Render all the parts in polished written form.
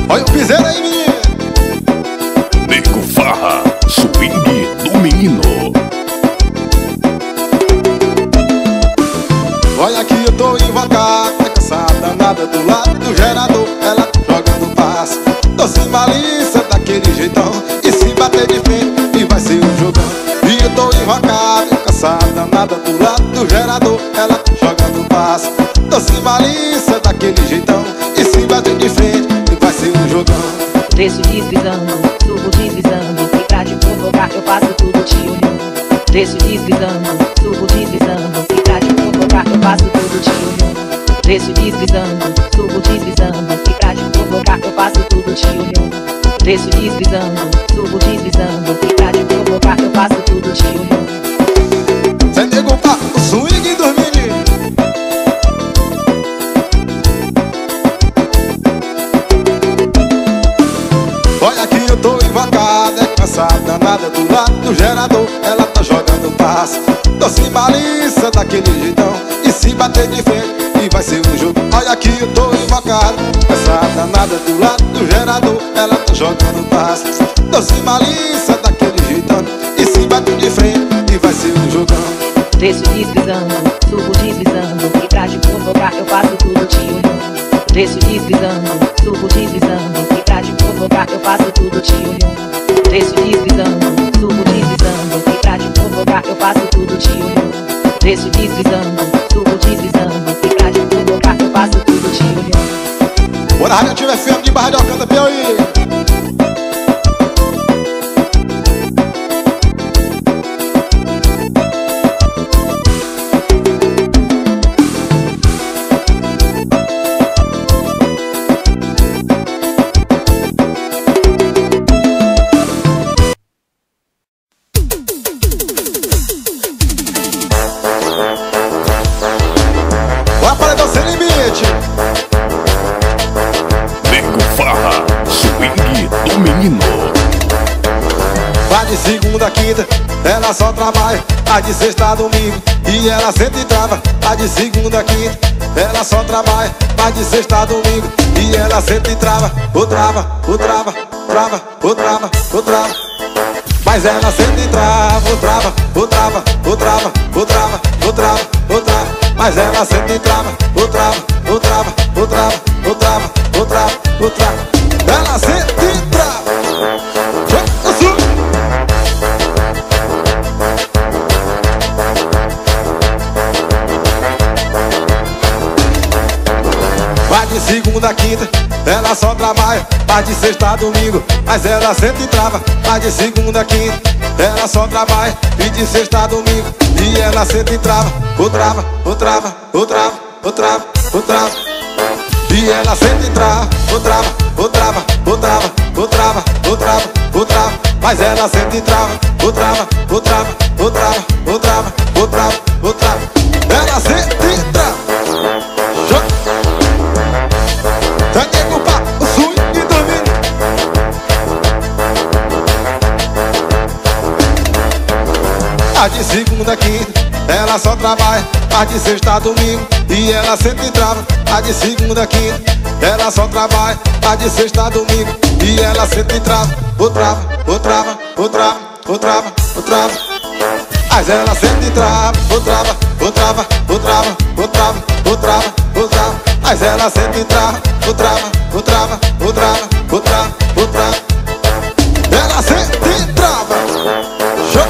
Olha o piseiro aí, menino. Nego Farra, swing do menino. Olha aqui, eu tô invocado, tá cansada, nada do lado do gerador. Ela jogando passo, doce malícia daquele jeitão. E se bater de frente, e vai ser um jogão. E eu tô invocado, cansada, nada do lado do gerador. Ela jogando passo, doce malícia daquele jeitão. E se bater de frente, e vai ser um jogão. Desço deslizando, subo deslizando, e pra te provocar eu faço tudo te olhando. Desço deslizando, subo deslizando, e pra te provocar eu faço tudo te olhando. Desço deslizando, subo deslizando, e pra te provocar eu faço tudo te olhando. Desço deslizando, subo deslizando, e pra te provocar eu faço tudo te olhando. Cê nego pra o swing dos meninos. Olha aqui, eu tô invocado, é cansada, nada do lado do gerador. Ela tá jogando passo, doce malícia daquele jeitão. E se bater de frente, e vai ser um jogo. Olha aqui, eu tô invocado, cansada, nada do lado do gerador. Ela tá jogando passo, doce malícia daquele jeitão. E se bater de frente, e vai ser um jogão. Desço deslizando, subo deslizando, e pra te provocar eu faço tudo te olhando. Desço deslizando, subo deslizando, e pra te provocar eu faço tudo te olhando. Desço deslizando, subo deslizando, e pra te provocar eu faço tudo te olhando. Desço deslizando, subo deslizando, e pra te provocar eu faço tudo te olhando. Bora, Rádio Ativa FM de Barra de Alcântara, Piauí. Nego Farra, swing do menino. Vai de segunda a quinta, ela só trabalha. Vai de sexta a domingo, e ela sempre trava. Vai de segunda a quinta, ela só trabalha. Vai de sexta a domingo, e ela sempre trava. Ou trava, ou trava, trava, ou trava, ou trava. Mas ela sempre trava, ou trava, ou trava, ou trava, ou trava, ou trava, ou trava. Mas ela sempre trava, ou trava, ou trava, ou trava, ou trava, ou trava, ou trava. Ela sempre trava. Vai de segunda a quinta, ela só trabalha. Vai de sexta a domingo, mas ela sempre trava. Vai de segunda a quinta, ela só trabalha. E de sexta a domingo, e ela sempre trava. Ou trava, ou trava, ou trava, ou trava, ou trava. E ela sempre trava, ou trava, ou trava, ou trava, ou trava, ou trava, ou trava. Mas ela sempre trava, ou trava, ou trava, ou trava, ou trava, ou trava, ou trava. Ela sempre trava. Vai de segunda a quinta, ela só trabalha. Vai de sexta a domingo, e ela sempre trava. Vai de segunda a quinta, ela só trabalha. Vai de sexta a domingo, e ela sempre trava. Ou trava, ou trava, ou trava, ou trava, ou trava. Mas ela sempre trava. Ou trava, ou trava, ou trava, ou trava, ou trava, ou trava. Mas ela sempre trava. Ou trava, ou trava, ou trava, ou trava, ou trava. Ela sempre trava. Show.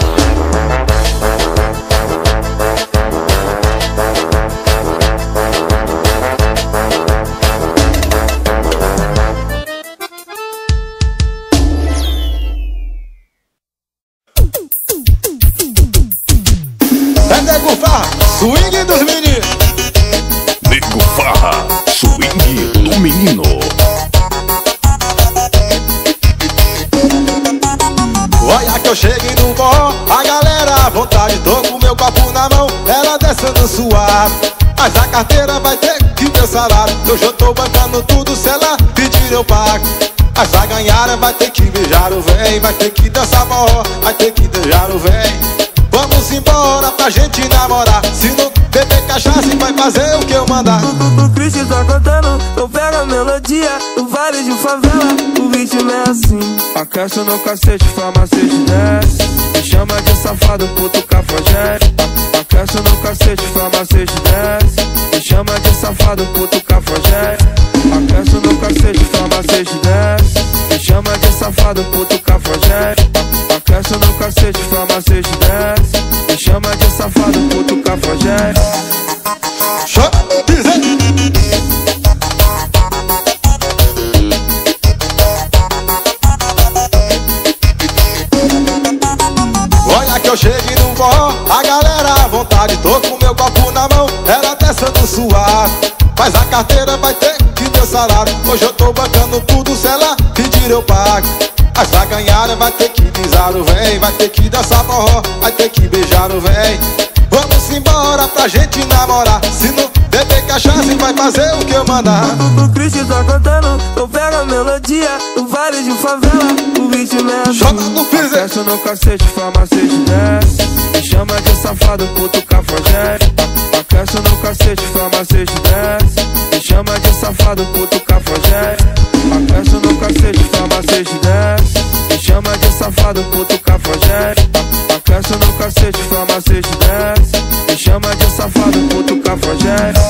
É Nego Farra, swing dos meninos. Nego Farra, swing do menino. Olha que eu cheguei no forró, a galera à vontade. Tô com meu copo na mão, ela descendo suave. Mas a carteira vai ter que ter salário. Hoje eu tô bancando tudo, se ela pedir eu pago. Mas a ganhara vai ter que beijar o véi, vai ter que dançar forró, vai ter que beijar o véi. Vamos embora pra gente namorar. Se não beber cachaça, vai fazer o que eu mandar. O Cristo tá cantando, não pega a melodia. melodia do vale de favela, o ritmo é assim. Aquece no cacete, farmacete desce, me chama de safado, puto cafajeste. Aquece no cacete, farmacete desce, me chama de safado, puto cafajeste. Aquece no cacete, farmacete desce, me chama de safado, puto cafajeste. Aquece no cacete, farmacete desce, me chama de safado, puto cafajeste. Olha que eu cheguei no forró, a galera à vontade. Tô com meu copo na mão, ela até sendo suave. Mas a carteira vai ter que ter salário. Hoje eu tô bancando tudo, se ela pedir eu pago. Mas pra ganhar vai ter que pisar o véi, vai ter que dançar forró, vai ter que beijar o véi. Vamos embora pra gente namorar, se não beber cachaça vai fazer o que eu mandar. O Cristo tá cantando, eu pego a melodia do vale de favela, o ritmo é assim. Joga no piso. Aquece no cacete, farmacete desce, me chama de safado, puto cafajeste. Aquece no cacete, farmacete desce, me chama de safado, puto cafajeste. Aquece no cacete, farmacete desce, me chama de safado, puto cafajeste. Aquece no cacete, farmacete desce, me chama de safado, puto cafajeste.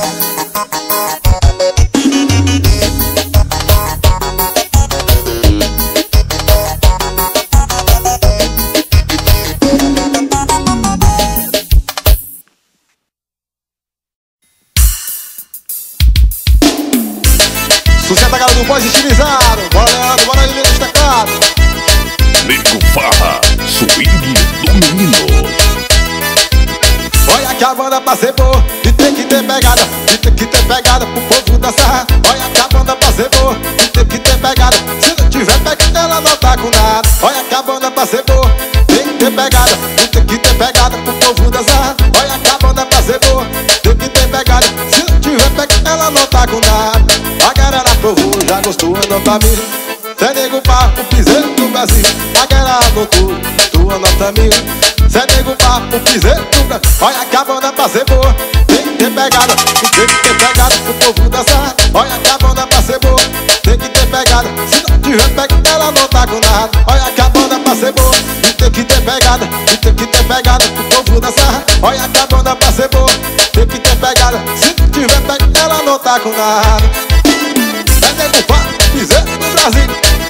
Sucesso a galera do Boys estilizado. Bora Leandro, bora aí, destacado. Nego Farra, swing do menino. Olha que a banda pra ser boa e tem que ter pegada, e tem que ter pegada pro povo dançar. Olha que a banda pra ser boa e tem que ter pegada, se não tiver pegada ela não tá com nada. Olha que a banda pra ser boa tem que ter pegada, e tem que ter pegada pro povo dançar. Olha que a banda pra ser boa tem que ter pegada, se não tiver pegada ela não tá com nada. A galera provou, já gostou, anota mil. Cê nego pá, o piseiro do Brasil. A galera anotou, tu anota mil. Cê nego pá, o piseiro do Brasil. Olha que a banda pra ser boa tem que ter pegada, e tem que ter pegada pro povo dançar. Olha que a banda pra ser boa tem que ter pegada, se não tiver pegada ela não tá com nada. Olha que a banda pra ser boa e tem que ter pegada, e tem que ter pegada pro povo dançar. Olha que a banda pra ser boa tem que ter pegada, se não tiver pegada ela não tá com nada. É nego pá, piseiro do Brasil.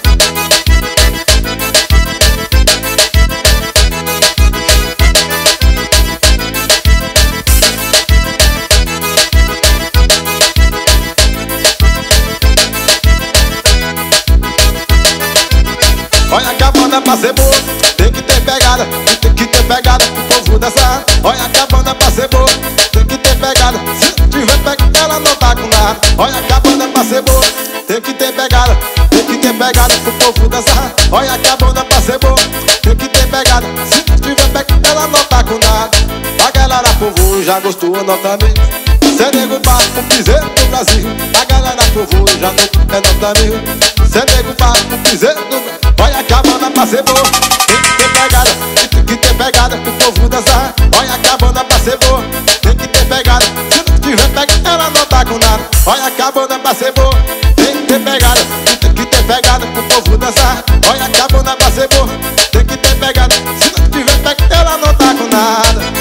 Olha que a banda pra ser boa tem que ter pegada, e tem que ter pegada pro povo dançar. Olha que a banda pra ser boa tem que ter pegada, se não tiver pegada ela não tá com nada. Olha que a banda pra ser boa tem que ter pegada, tem que ter pegada pro povo dançar. Olha que a banda pra ser boa tem que ter pegada, se não tiver pegada ela não tá com nada. A galera povo já gostou, anota mil. Cê nego pá, o piseiro do Brasil. A galera povo já não é nota mil. Cê nego pá, o piseiro do Brasil. Olha que a banda pra ser boa tem que ter pegada, e tem que ter pegada pro povo dançar. Olha que a banda pra ser boa tem que ter pegada, se não tiver pegada ela não tá com nada. Olha que a banda pra ser boa tem que ter pegada, e tem que ter pegada pro povo dançar. Olha que a banda pra ser boa tem que ter pegada, se não tiver pegada ela não tá com nada.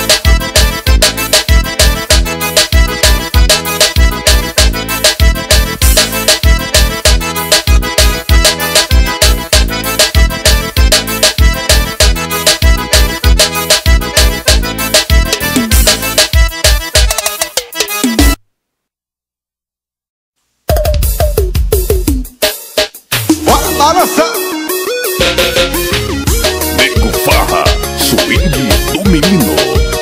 Nego Farra, swing do menino.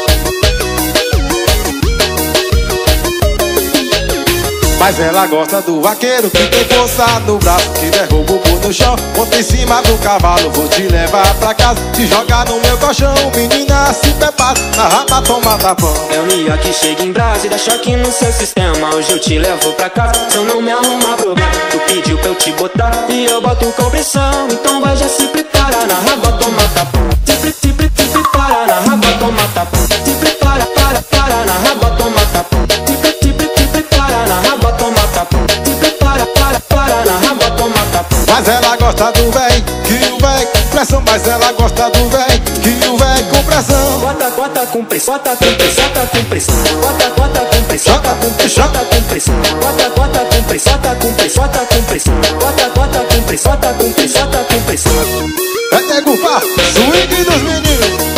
Mas ela gosta do vaqueiro que tem força no braço, que derruba o burro no chão, monta em cima do cavalo. Vou te levar pra casa, te jogar no meu colchão. Menina, se prepara, na raba toma tapão. É o Nia que chega em brasa e dá choque no seu sistema. Hoje eu te levo pra casa, se eu não me arrumar problema. Tu pediu pra eu te botar e eu boto com pressão. Então vai, já se prepara, na raba toma tapão. Se prepara, na raba toma tapão. Se prepara, para, na raba toma tapão. Se prepara, na raba toma tapão. Se prepara, para, gosta do véi, que o véi com pressão. Mas ela gosta do véi, que o véi com pressão. Bota com pressão, bota com pressão, bota com pressão. Bota com pressão, bota com pressão, bota com pressão. Bota com pressão, bota com pressão, bota com pressão. Bota com pressão, bota com pressão, bota com pressão. É nego pá, swing dos meninos.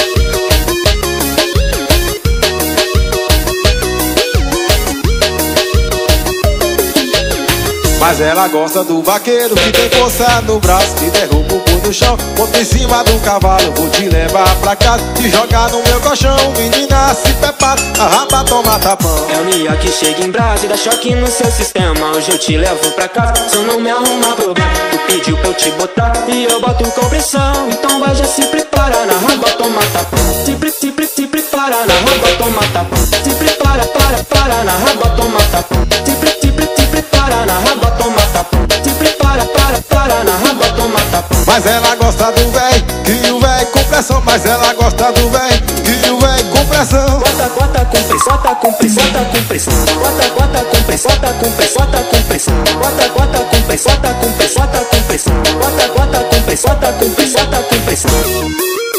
Mas ela gosta do vaqueiro que tem força no braço, que derruba o burro no chão, monta em cima do cavalo. Vou te levar pra casa, te jogar no meu colchão. Menina, se prepara, a raba toma tapão. É o Nia que chega em brasa e dá choque no seu sistema. Hoje eu te levo pra casa, se eu não me arrumar problema. Tu pediu pra eu te botar e eu boto com pressão. Então vai, já se prepara, na raba toma tapão. Se prepara, na raba toma tapão. Se prepara, para, na raba toma tapão. Se prepara, na raba toma tapão. Se prepara, para, na raba toma tapão. Mas ela gosta do véi, que o véi com pressão. Mas ela gosta do véi, que o véi com pressão. Bota com pressão, bota com pressão, bota com pressão. Bota com pressão, bota com pressão, bota com pressão. Bota com pressão, bota com pressão, bota com pressão. Bota com pressão, bota com pressão, bota com pressão.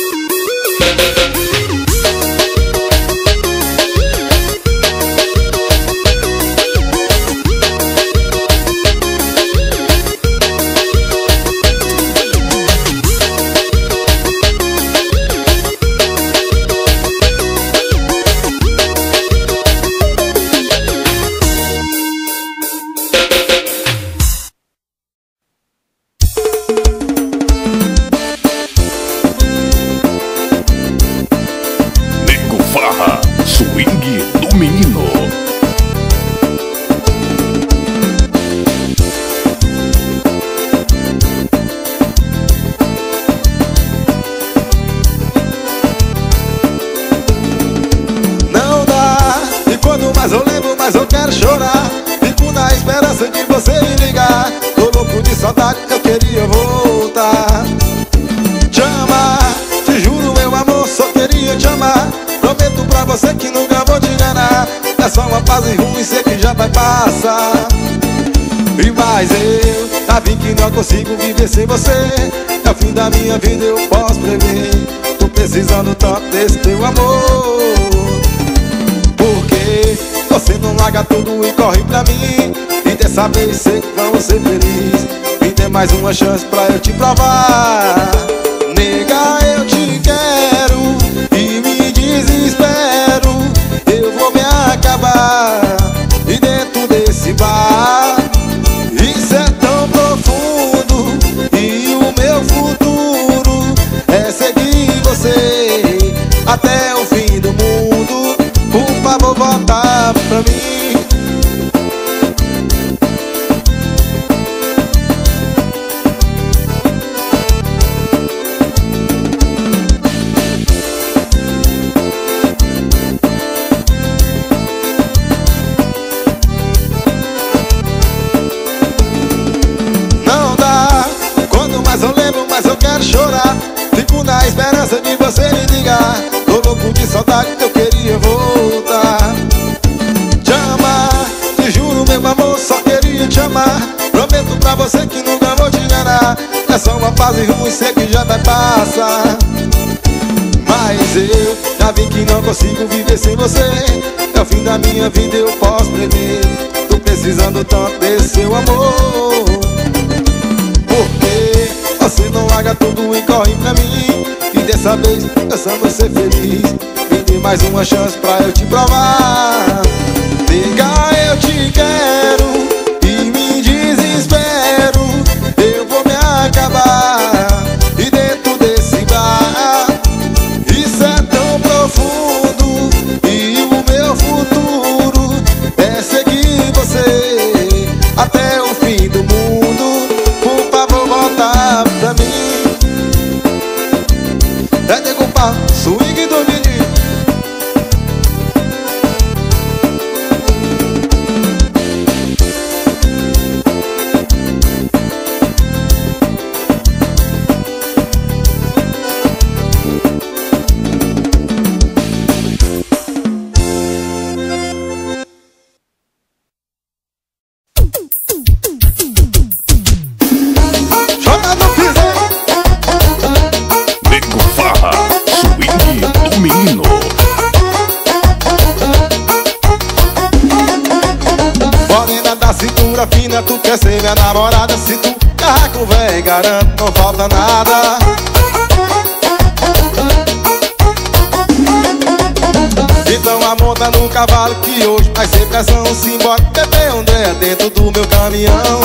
Mas eu lembro, mas eu quero chorar. Fico na esperança de você me ligar. Tô louco de saudade, eu queria voltar. Te amar, te juro meu amor, só queria te amar. Prometo pra você que nunca vou te enganar. É só uma fase ruim, sei que já vai passar. E mais eu já vi que não consigo viver sem você. É o fim da minha vida, eu posso prever. Tô precisando tanto desse teu amor. Porque você não larga tudo e corre pra mim. E dessa vez sei que vamos ser felizes. Me dê mais uma chance pra eu te provar. Nega, eu te quero e me desespero. Eu vou me acabar. E dentro desse bar, isso é tão profundo. E o meu futuro é seguir você até o fim do mundo. Por favor, volta pra mim. Não dá, quando mais eu lembro, mais eu quero chorar. Fico na esperança de você me ligar. Tô louco de saudade, eu queria voltar. Te amar, te juro meu amor, só queria te amar. Prometo pra você que nunca vou te enganar. É só uma fase ruim, sei que já vai passar. Mas eu já vi que não consigo viver sem você. É o fim da minha vida, eu posso prever. Tô precisando tanto desse seu amor. Porque você não larga tudo e corre pra mim. E dessa vez eu só vou ser feliz. Me dê mais uma chance pra eu te provar. Nega, eu te quero e me desespero. Eu vou me acabar. E dentro desse bar, isso é tão profundo. E o meu futuro é seguir você até o fim do mundo. Por favor, volta pra mim. É nego pá, swing do menino. Morena da cintura fina, tu quer ser minha namorada. Se tu carrar com véi, garanto, não falta nada. Então monta no cavalo que hoje vai ser pressão. Simbora, bebê André dentro do meu caminhão.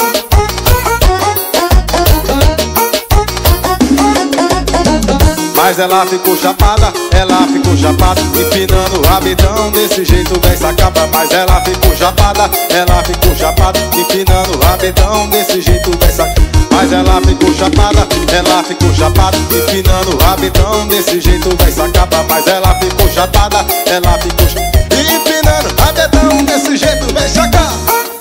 Mas ela ficou chapada, empinando o rabidão. Desse jeito vem sacaba. Mas ela ficou chapada, empinando o rabidão. Desse jeito vem sacaba. Mas ela ficou chapada, empinando o rabidão. Desse jeito vem sacaba. Mas ela ficou chapada, empinando o rabidão. Desse jeito vem sacaba.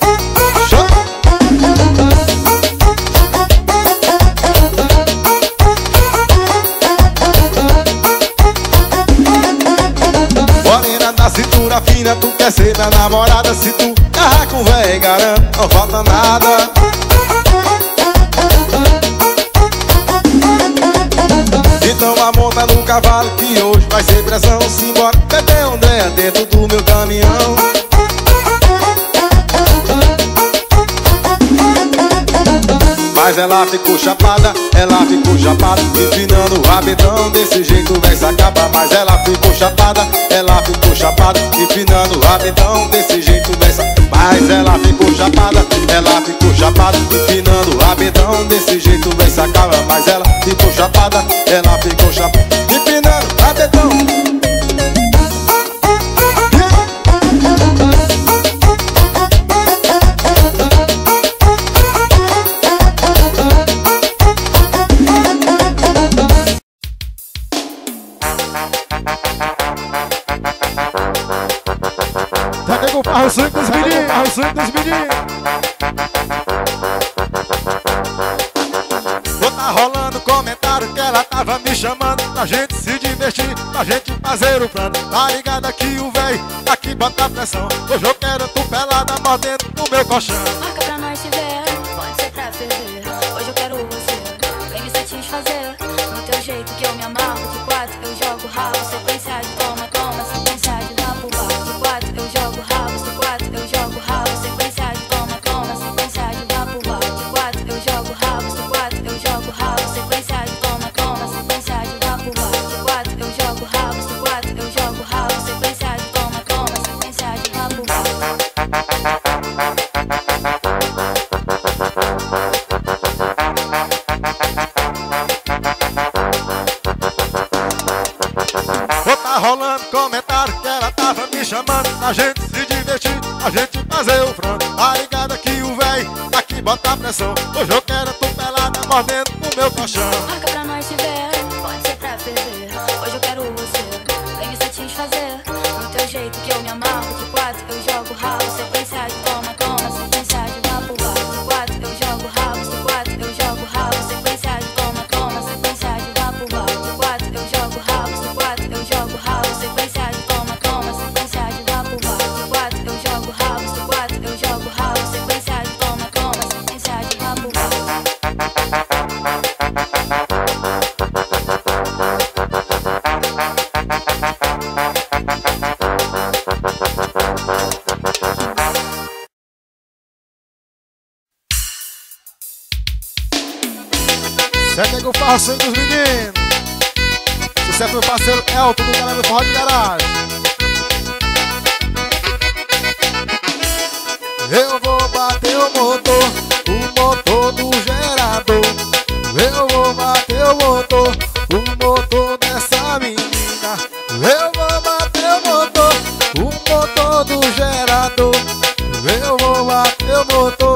Cintura fina, tu quer ser minha namorada. Se tu carrar com véi, garanto, não falta nada. Então monta no cavalo que hoje vai ser pressão. Simbora, bebê André dentro do meu caminhão. Mas ela ficou chapada, empinando o rabidão. Desse jeito vem sacaba. Mas ela ficou chapada, empinando o rabidão. Desse jeito vem sacaba. Mas ela ficou chapada, empinando o rabidão. Desse jeito vem sacaba. Mas ela ficou chapada, empinando o rabidão. O sonho dos meninos, Vou tá rolando comentário que ela tava me chamando pra gente se divertir, pra gente fazer o plano. Tá ligado aqui o véi, aqui bota pressão. Hoje eu quero tu pelada mordendo no meu colchão. Marca pra nós se ver, pode ser pra ferver. Hoje eu quero você, vem me satisfazer. No teu jeito que eu me amarro, de 4 eu jogo ralo. Sequência de toma, toma, sequência de lá pro bar. De 4 eu jogo ralo, de 4 eu jogo ralo. Sequência de toma, toma, sequência de lá pro bar. De 4 eu jogo ralo, de 4 eu jogo ralo. Sequência de toma, toma, sequência de lá pro bar. De 4 eu jogo ralo, de 4 eu jogo ralo. Sequência de toma, toma, sequência de lá pro bar. Rolando comentário que ela tava me chamando pra gente se divertir, pra gente fazer o frango. Tá ligado aqui o véi, aqui bota pressão. Hoje eu quero tu pelada mordendo no meu colchão. Marca pra nós se ver, pode ser pra ferver. Hoje eu quero você, vem me satisfazer. No teu jeito que eu me amarro, de 4 eu jogo ralo. Sequência de toma, toma, sequência de lá pro bar. De 4 eu jogo ralo, de 4 eu jogo ralo. Sequência de toma, toma, sequência de lá pro bar. De 4 eu jogo ralo, de 4 eu jogo ralo. Sequência de toma, toma, sequência de lá pro bar. De 4 eu jogo ralo, de 4 eu jogo ralo. Sequência de toma, toma, sequência de lá pro bar. Segue aí com o farcinho dos meninos. Sucesso meu parceiro Elton do canal do Forró de Garagem. Eu vou bater o motor do gerador. Eu vou bater o motor dessa menina. Eu vou bater o motor do gerador. Eu vou bater o motor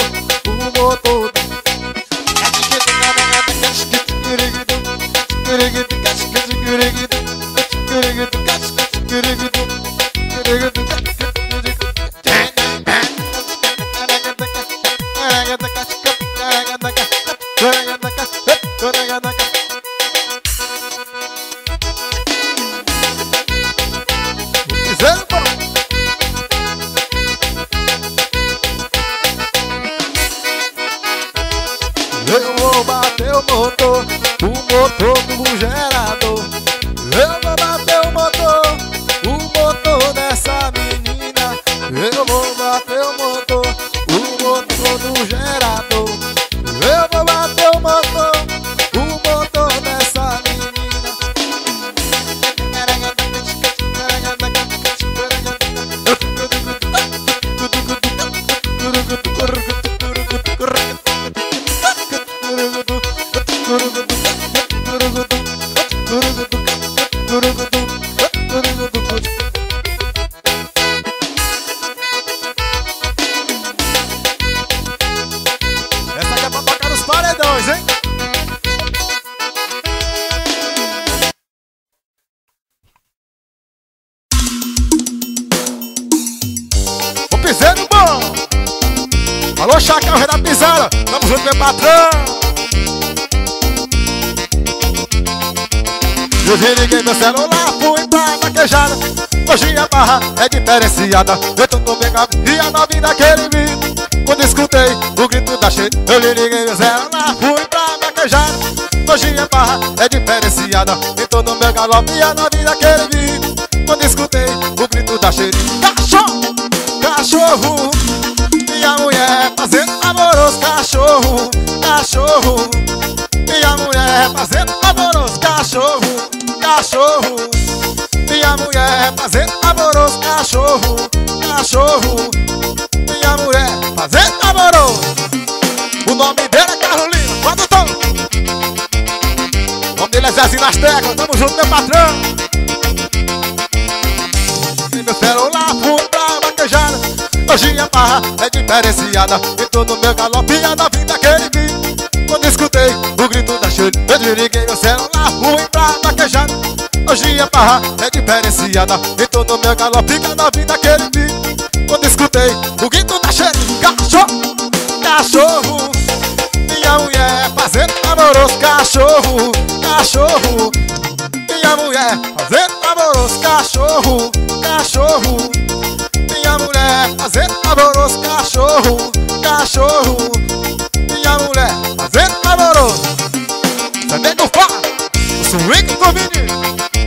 Eu vou bater o motor do gerador. Eu vou bater o motor dessa menina. Eu vou bater o motor Essa aqui é pra tocar nos paredões, hein? O piseiro bom! Alô, Chacal, rei da pisada! Tamo junto, meu patrão! Eu desliguei meu celular, fui pra vaquejada. Hoje a barra é diferenciada. Eu tô no bem e a novinha daquele vídeo. Quando escutei o grito da cheia, eu liguei meu celular, fui pra vaquejada. Hoje a barra é diferenciada. Eu tô no meu galope e a novinha daquele vídeo. Quando escutei o grito da cheia, cachorro, cachorro. Minha mulher fazendo amoroso, cachorro, cachorro. Minha mulher fazendo amoroso, cachorro, cachorro. Minha mulher fazendo amoroso, cachorro, cachorro. Minha mulher fazendo amoroso. O nome dele é Carolina, produtor. O nome dele é Zezinho nas teclas, tamo junto, meu patrão. E meu celular fui pra vaquejada. Hoje a barra é diferenciada. E tô no meu galope e a novinha daquele vídeo. Quando escutei o grito da cheia, eu desliguei meu celular, fui pra vaquejada. Hoje a barra é diferenciada. E tô no meu galope e a novinha daquele vídeo. Quando escutei o grito da cheia, cachorro, cachorro. Minha mulher fazendo amoroso, cachorro, cachorro. Minha mulher fazendo amoroso, cachorro, cachorro. Minha mulher fazendo amoroso, cachorro, cachorro. Minha mulher fazendo amoroso. Você vem do fá, o swing do menino.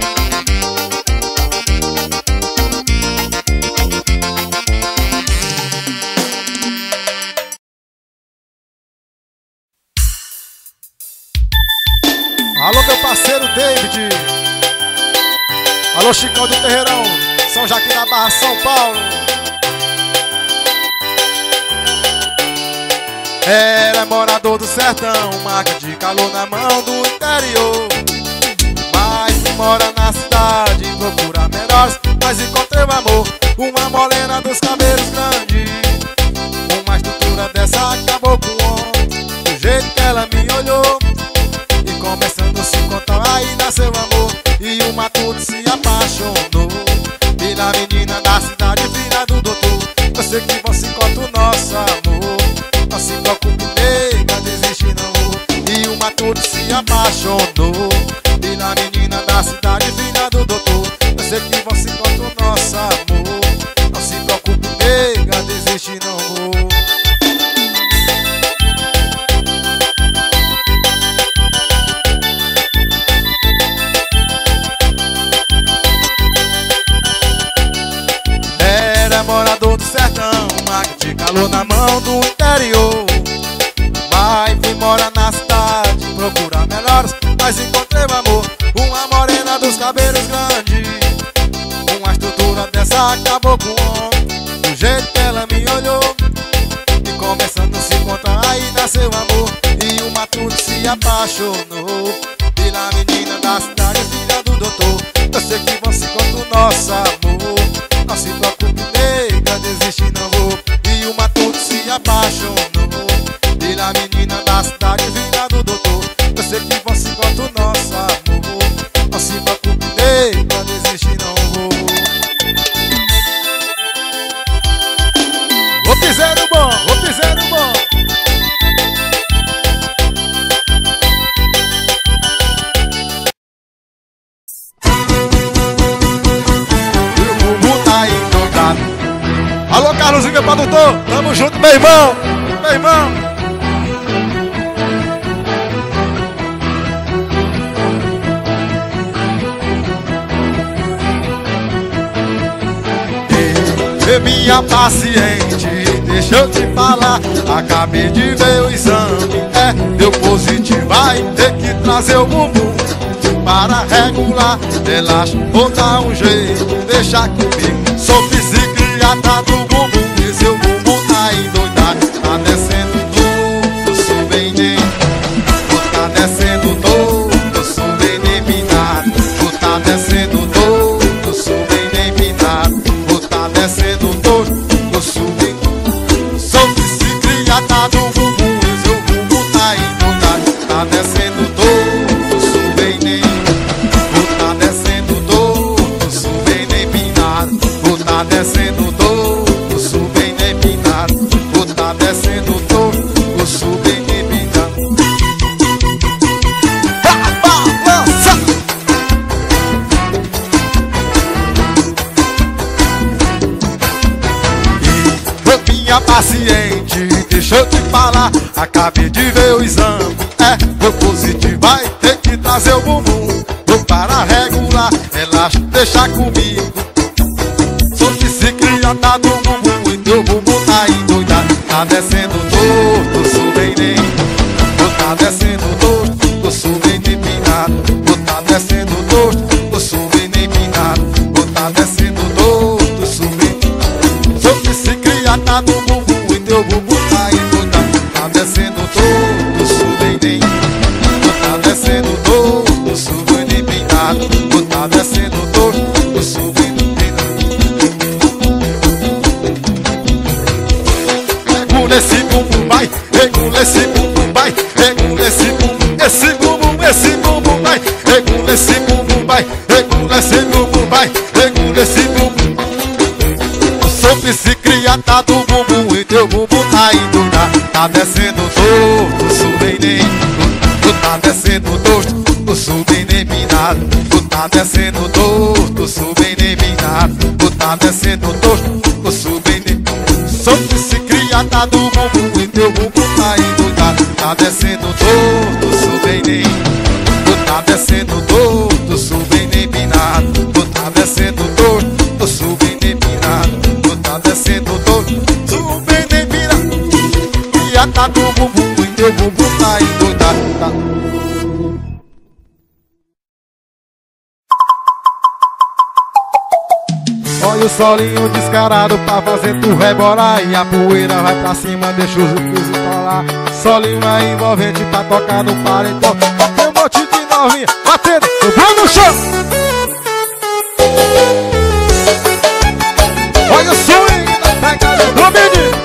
Alô, meu parceiro David. Alô, Chicão do Terreirão, São Joaquim da Barra, São Paulo. Era morador do sertão, marca de calor na mão do interior. Mas mora na cidade, procura melhores, mas encontrei o amor. Uma morena dos cabelos grandes, uma estrutura dessa acabou com o homem. Do jeito que ela me olhou, e começando a se contar, aí nasceu amor. E o matuto se apaixonou pela menina da cidade, filha do doutor. Eu sei que você conta o nosso amor. Não se preocupe, nega, desiste não. E o matuto se apaixonou pela menina da cidade, filha do doutor. Eu sei que você conta o nosso amor. Não se preocupe, nega, desiste não. Morador do sertão, marca de calor na mão do interior. Mas fui morar na cidade, procurar melhores, mas encontrei o amor. Uma morena dos cabelos grandes, uma estrutura dessa acabou com o homem. Do jeito que ela me olhou, e começando a se contar, aí nasceu amor. E o matuto se apaixonou pela menina da cidade, filha do doutor. Eu sei que você conta o nosso amor. Não se preocupe, nega, desiste não vou. E o matuto se apaixonou pela menina da cidade, filha do doutor. Eu sei que você conta o nosso amor. Não se preocupe, nega, desiste não vou. O piseiro bom, o piseiro bom. Alô, Carlosinho, meu produtor, tamo junto, meu irmão, meu irmão. E minha paciente, deixa eu te falar, acabei de ver o exame, deu positivo, vai ter que trazer o bumbum para regular. Relaxa, vou dar um jeito, deixa comigo, sou psiquiatra do bumbum. E seu bumbum tá endoidado, tá no bumbum, e seu bumbum tá endoidado. Tá descendo todo, sube nem. Tá descendo todo, sube nem pinado. Tá descendo todo, sube nem pinado. Tá descendo todo, sube nem pinado. Balança! Minha paciente, deixa eu te falar. Acabei de ver o exame, foi positivo. Vai ter que trazer o bumbum para regular. Relaxa, deixa comigo. Sou psiquiatra do bumbum e teu bumbum tá endoidado. Tá descendo torto, sou bem nem. Tá descendo torto, sou bem nem pinado. Tá descendo torto, sou bem nem pinado. Tá descendo torto, sou bem. Sou psiquiatra do bumbum e teu bumbum tá endoidado. Tá descendo todo, sube nem. Tá descendo todo, sube nem pinado. Tá descendo todo, sube nem pinado. Regula esse bumbum, vai. Regula esse bumbum, vai. Regula esse bumbum, esse bumbum, esse bumbum, vai. Regula esse bumbum, vai. Regula esse bumbum, vai. Regula esse bumbum. Sou psiquiatra do bumbum e teu bumbum tá endoidado. Tá descendo torto, sube nem. Tá descendo torto, sube nem pinado. Tá descendo torto, sube nem pinado. Tá descendo torto, sube nem. Sou psiquiatra do bumbum e teu bumbum tá endoidado. Tá descendo torto, sube nem. Tá descendo torto, sube nem pinado. Tá descendo torto, sube nem pinado. Tá descendo todo, sube nem vira. E a tá do bumbum e teu bumbum tá endoidado. Tá. Olha o solinho descarado pra fazer tu rebolar. E a poeira vai pra cima, deixa os rios falar. Solinho é envolvente pra tocar no paredão. Tem um monte de novinha batendo, subindo no chão. Olha o swing da pegada do menino.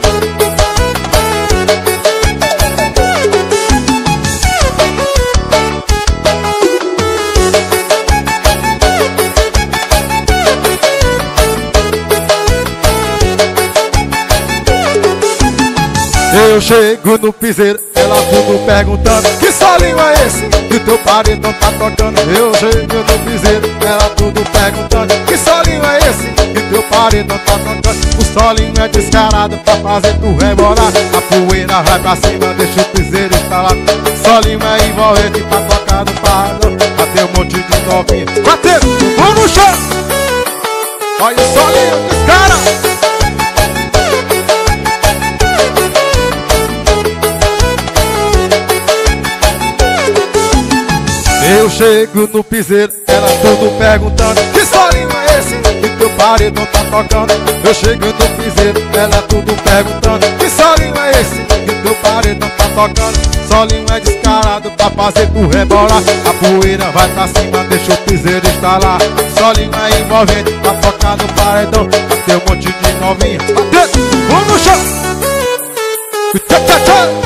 Eu chego no piseiro, ela tudo perguntando: que solinho é esse que teu paredão tá tocando? Eu chego no piseiro, ela tudo perguntando: que solinho é esse que teu paredão tá tocando? O solinho é descarado pra fazer tu rebolar. A poeira vai pra cima, deixa o piseiro instalar. Solinho é envolvente pra tocar no paredão. Bateu um monte de novinha, bateu, vamos no chão. Olha o solinho descarado. Eu chego no piseiro, ela tudo perguntando: que solinho é esse que teu paredão tá tocando? Eu chego no piseiro, ela tudo perguntando: que solinho é esse que teu paredão tá tocando? Solinho é descarado pra fazer tu rebolar. A poeira vai pra cima, deixa o piseiro instalar. Solinho é envolvente pra tocar no paredão. Bateu um monte de novinha, bateu, vamos no chão.